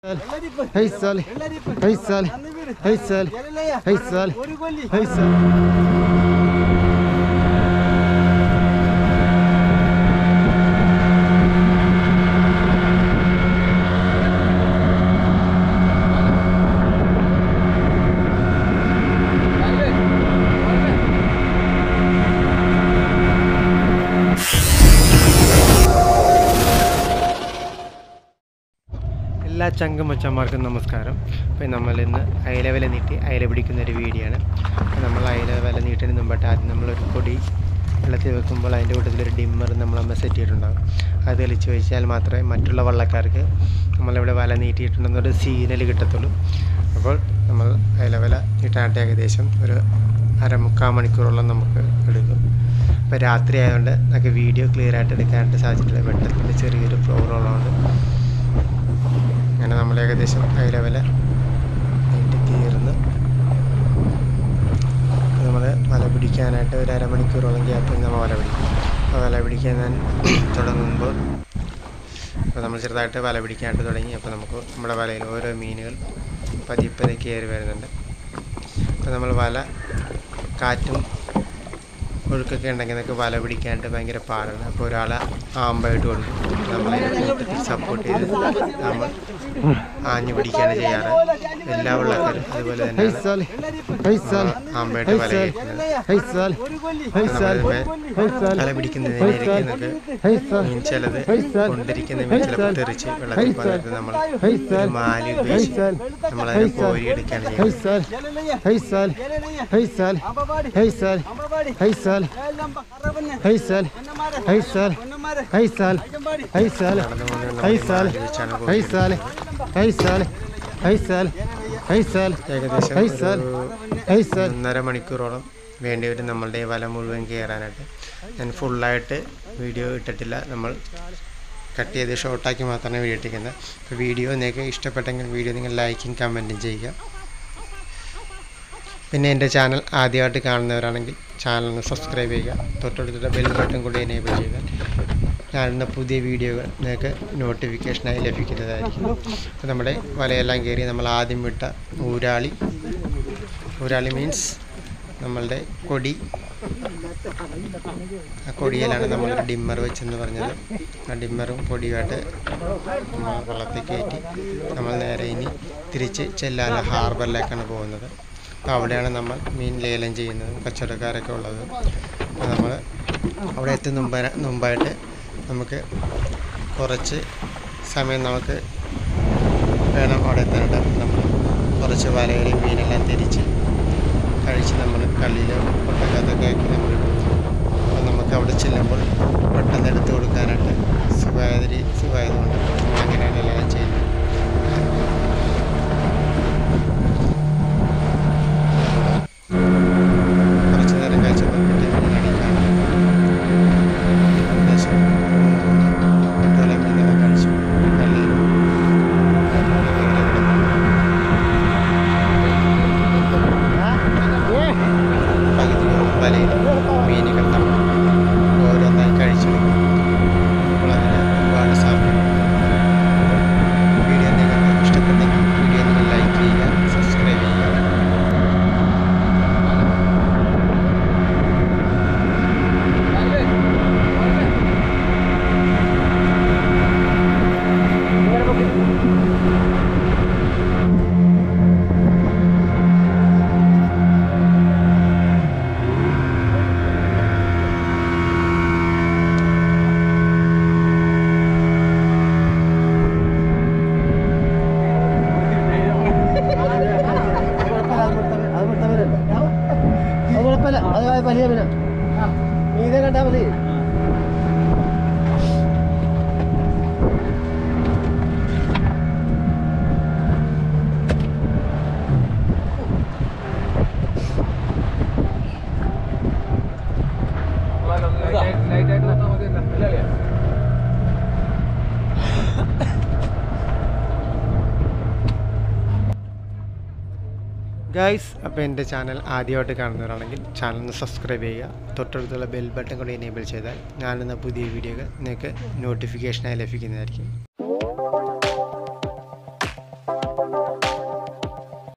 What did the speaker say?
Haysal, Haysal, Haysal, Haysal, Haysal. എല്ലാ ചങ്കമച്ചന്മാർക്കും നമസ്കാരം. അപ്പോൾ നമ്മളിന്ന് അയല വല നീട്ടി അയല പിടിക്കുന്നൊരു വീഡിയോ ആണ്. നമ്മൾ അയല വല നീട്ടുന്നതിന് മുമ്പായിട്ട് ആദ്യം നമ്മളൊരു പൊടി വെള്ളത്തിൽ വെക്കുമ്പോൾ അതിൻ്റെ കൂട്ടത്തിലൊരു ഡിമ്മർ നമ്മളമ്മ സെറ്റ് ചെയ്തിട്ടുണ്ടാകും. അത് തെളിച്ച് വെച്ചാൽ മാത്രമേ മറ്റുള്ള വള്ളക്കാർക്ക് നമ്മളിവിടെ വല നീട്ടിയിട്ടുണ്ടെന്നൊരു സിഗ്നൽ കിട്ടത്തുള്ളൂ. അപ്പോൾ നമ്മൾ അയല വല നീട്ടാനായിട്ട് ഏകദേശം ഒരു 3/4 മണിക്കൂറോളം നമുക്ക് എടുക്കും. അപ്പോൾ രാത്രി ആയതുകൊണ്ട് നമുക്ക് വീഡിയോ ക്ലിയർ ആയിട്ട് എടുക്കാനായിട്ട് സാധിച്ചിട്ടില്ല. വെട്ടത്തിൻ്റെ ചെറിയൊരു പ്രോബ്ലമുള്ളതുകൊണ്ട് അങ്ങനെ നമ്മൾ ഏകദേശം അയല വല നീട്ടി തീർന്ന് നമ്മൾ വല പിടിക്കാനായിട്ട് ഒരു 1/2 മണിക്കൂറോളം ഗ്യാപ്പിൽ നമ്മൾ വല പിടിക്കും. അപ്പോൾ വല പിടിക്കാൻ തുടങ്ങുമ്പോൾ അപ്പോൾ നമ്മൾ ചെറുതായിട്ട് വല പിടിക്കാനായിട്ട് തുടങ്ങി. അപ്പോൾ നമുക്ക് നമ്മുടെ വലയിൽ ഓരോ മീനുകൾ പതിയെ കയറി വരുന്നുണ്ട്. അപ്പോൾ നമ്മൾ വല കാറ്റും ഒഴുക്കൊക്കെ ഉണ്ടെങ്കിൽ നമുക്ക് വല പിടിക്കാനായിട്ട് ഭയങ്കര പാടാണ്. അപ്പോൾ ഒരാളെ ആമ്പായിട്ട് കൊടുക്കും. നമ്മളതിനെ സപ്പോർട്ട് ചെയ്ത് നമ്മൾ ആഞ്ഞു പിടിക്കുകയാണ് ചെയ്യാറ്. എല്ലാ വള്ളക്കാരും അതുപോലെ തന്നെയാണ് ആമ്പായിട്ട് വല കയറ്റുന്നത്. വല പിടിക്കുന്നതിനിടയ്ക്ക് നമുക്ക് മീൻ ചിലത് കൊണ്ടിരിക്കുന്ന മീൻ ചിലപ്പോൾ തെറിച്ച് വെള്ളത്തിൽ വന്നിട്ട് നമ്മൾ മാലി ഉപയോഗിച്ച് നമ്മളതിനെ കോരിയെടുക്കുകയാണ് ചെയ്യുന്നത്. Haysal, Haysal, Haysal, Haysal, Haysal, Haysal, Haysal, Haysal, Haysal, ഏകദേശം 1.5 മണിക്കൂറോളം വേണ്ടി വരും നമ്മളുടെ വല മുഴുവൻ കയറാനായിട്ട്. ഞാൻ ഫുള്ളായിട്ട് വീഡിയോ ഇട്ടിട്ടില്ല, നമ്മൾ കട്ട് ചെയ്ത് ഷോർട്ടാക്കി മാത്രമേ വീഡിയോ ഇട്ടിരിക്കുന്നത്. അപ്പോൾ വീഡിയോ നിങ്ങൾക്ക് ഇഷ്ടപ്പെട്ടെങ്കിൽ വീഡിയോ നിങ്ങൾ ലൈക്കും കമൻറ്റും ചെയ്യുക. പിന്നെ എൻ്റെ ചാനൽ ആദ്യമായിട്ട് കാണുന്നവരാണെങ്കിൽ ചാനലിന് സബ്സ്ക്രൈബ് ചെയ്യുക. തൊട്ടടുത്തുള്ള ബെൽ ബട്ടൺ കൂടി എനേബിൾ ചെയ്താൽ ഞാനിടുന്ന പുതിയ വീഡിയോകൾ നിങ്ങൾക്ക് നോട്ടിഫിക്കേഷനായി ലഭിക്കുന്നതായിരിക്കും. അപ്പോൾ നമ്മുടെ വലയെല്ലാം കയറി നമ്മൾ ആദ്യം വിട്ട ഊരാളി മീൻസ് നമ്മളുടെ കൊടി, ആ കൊടിയിലാണ് നമ്മൾ ഡിമ്മർ വെച്ചെന്ന് പറഞ്ഞത്. ആ ഡിമ്മറും കൊടിയുമായിട്ട് നമ്മൾ വള്ളത്തിൽ കയറ്റി നമ്മൾ നേരെ ഇനി തിരിച്ച് ചെല്ലാല ഹാർബറിലേക്കാണ് പോകുന്നത്. അപ്പോൾ അവിടെയാണ് നമ്മൾ മീൻ ലേലം ചെയ്യുന്നത്, കച്ചവടക്കാരൊക്കെ ഉള്ളത്. അപ്പോൾ നമ്മൾ അവിടെ എത്തുന്ന മുമ്പായിട്ട് നമുക്ക് കുറച്ച് സമയം നമുക്ക് വേണം അവിടെ എത്താനായിട്ട്. നമ്മൾ കുറച്ച് വലയിൽ മീനെല്ലാം തിരിച്ച് കഴിച്ച് നമ്മൾ കള്ളിയിൽ പൊട്ടക്കകത്തൊക്കെ ആക്കി നമ്മൾ ഇടും. അപ്പോൾ നമുക്ക് അവിടെ ചെല്ലുമ്പോൾ പെട്ടെന്ന് എടുത്ത് കൊടുക്കാനായിട്ട് സുഖമായതുകൊണ്ട് നമ്മളങ്ങനെയാണ് എല്ലാം ചെയ്യുന്നത്. ഗൈസ്, അപ്പോൾ എൻ്റെ ചാനൽ ആദ്യമായിട്ട് കാണുന്നവരാണെങ്കിൽ ചാനൽ സബ്സ്ക്രൈബ് ചെയ്യുക. തൊട്ടടുത്തുള്ള ബെൽ ബട്ടൺ കൂടി എനേബിൾ ചെയ്താൽ ഞാനിടുന്ന പുതിയ വീഡിയോകൾ നിങ്ങൾക്ക് നോട്ടിഫിക്കേഷനായി ലഭിക്കുന്നതായിരിക്കും.